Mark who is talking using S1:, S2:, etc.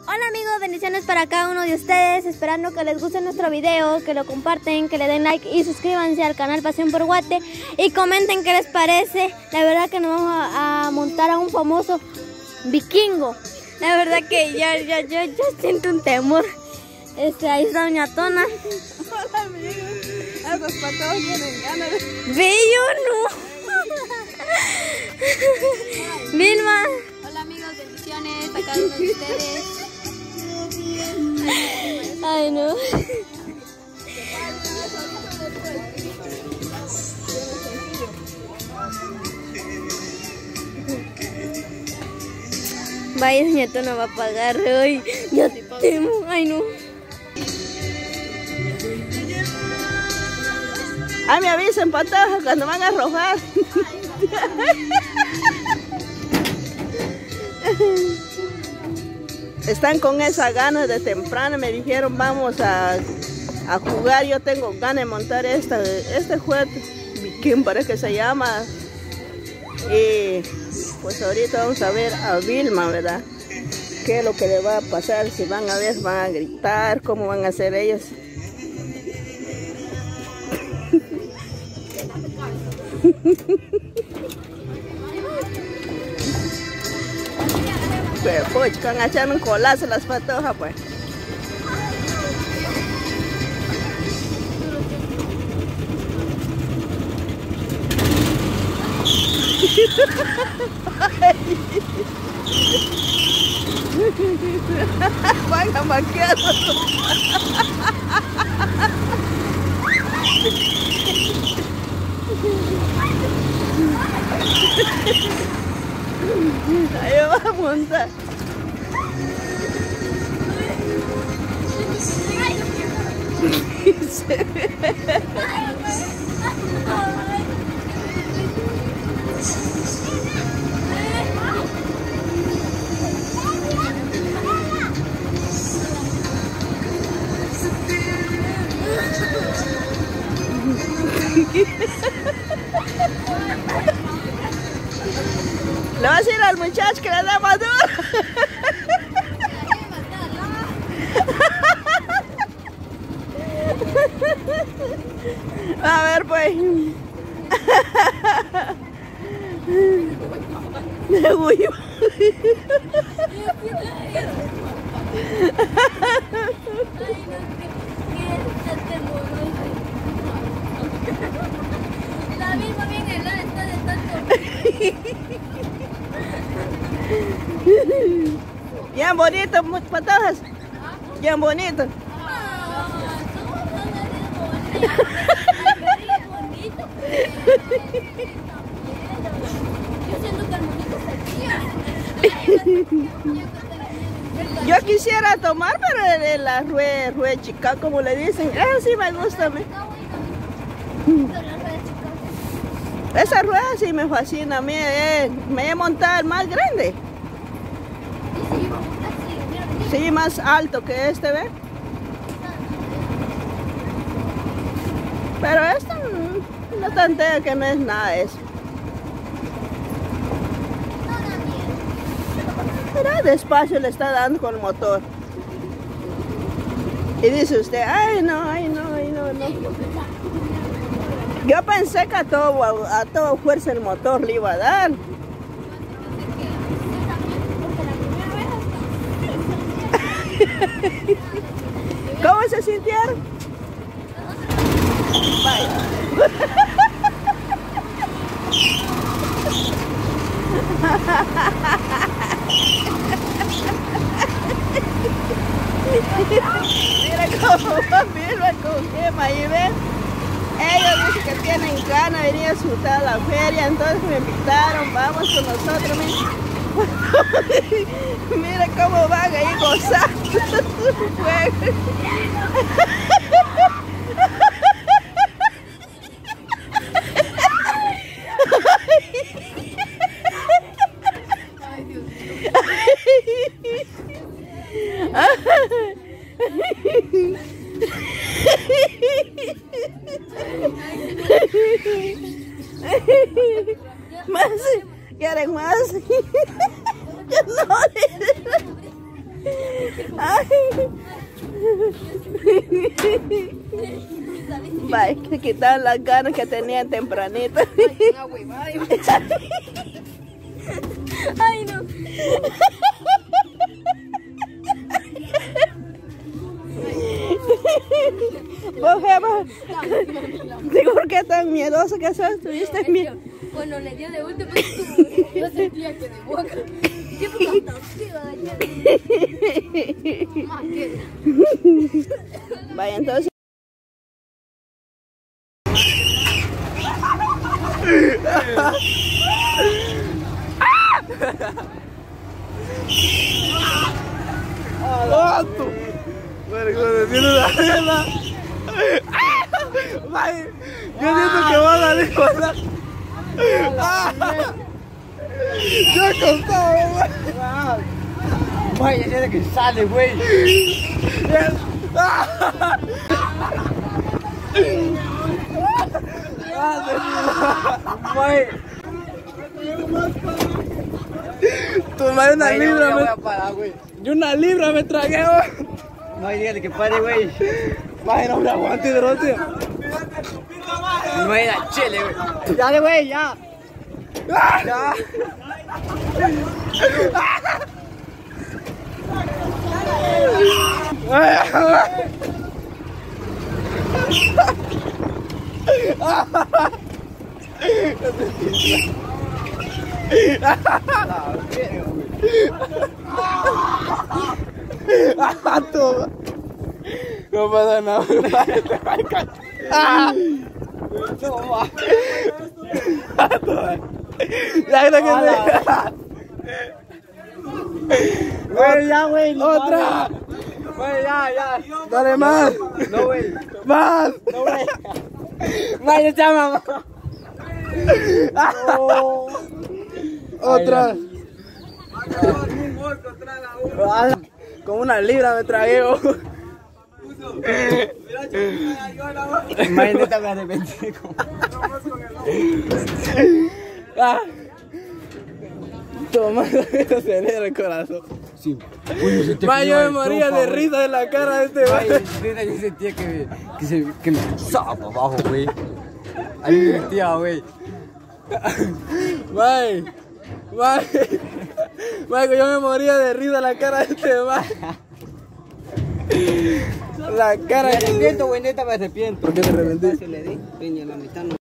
S1: Hola amigos, bendiciones para cada uno de ustedes, esperando que les guste nuestro video, que lo comparten, que le den like y suscríbanse al canal Pasión por Guate y comenten qué les parece. La verdad que nos vamos a montar a un famoso vikingo. La verdad que yo siento un temor. Ahí está doña Tona.
S2: Hola amigos, esos patos tienen ganas de...
S1: Bello, no. Vilma.
S3: Hola amigos, bendiciones a cada uno de ustedes.
S1: Ay, no. Vaya, doña Tona va a pagar hoy. Ya temo. Ay, no.
S2: Ay, me avisen patojas cuando van a arrojar. Están con esa ganas de temprano, me dijeron vamos a jugar. Yo tengo ganas de montar este juego viking, parece que se llama. Y pues ahorita vamos a ver a Vilma, ¿verdad? ¿Qué es lo que le va a pasar? Si van a ver, van a gritar, cómo van a hacer ellos. Pues van a echar un colazo las patojas, pues. Van a maquiar. Ahí va a montar. Le vas a decir al muchacho que le da más duro. A ver pues. Uy.
S3: La misma bien helada está de tanto.
S2: Bien bonito, patojas. Bien bonito. Yo quisiera tomar, pero la rueda chica, como le dicen, sí me gusta a mí. Esa rueda sí me fascina a mí, me he montado el más grande. Sí, más alto que este, ¿ve? Pero esto no tantea que no es nada eso. Mira, despacio le está dando con el motor. Y dice usted, ay no. Yo pensé que a toda fuerza el motor le iba a dar. ¿Cómo se sintieron? Vaya. Mira cómo va Vilma con Gema ahí, ¿ven? Ellos dicen que tienen ganas de venir a disfrutar la feria, entonces me invitaron, vamos con nosotros. Mira cómo van ahí gozando su juego. Más, quieren más. No. Vaya, que quitaron las ganas que tenían tempranito.
S1: Ay, no.
S2: Vos, Eva, ¿por qué tan miedoso que sos? ¿Tuviste miedo?
S3: Bueno, le dio de último, yo sentía que de boca. Yo más que.
S2: Vaya, entonces.
S4: Yo siento que va a salir con la... Yo he contado, güey. Ya tiene que sale, güey. Tomé una libra, yo una libra me tragué, güey. No, dígale que pare, güey. Vaya, no me aguante, drote. No era chile, güey. Dale, güey, ya. Ya. No pasa nada. Güey, ya, güey. Otra. Güey, ya. Dale más. No, güey. Más. No, güey. Vaya, chama. Otra. Con una libra me tragué. Imagínate, me arrepentí. Toma, esto acelera el corazón. Sí. Ma, yo me moría de risa de la cara de este güey. Yo sentía que me pisaba para abajo, güey. Ahí me metía, güey. Michael, yo me moría de risa de la cara de este man. La cara. Me arrepiento, güey, neta me arrepiento. ¿Por qué te arrepentiste? Le di, peña, la mitad no.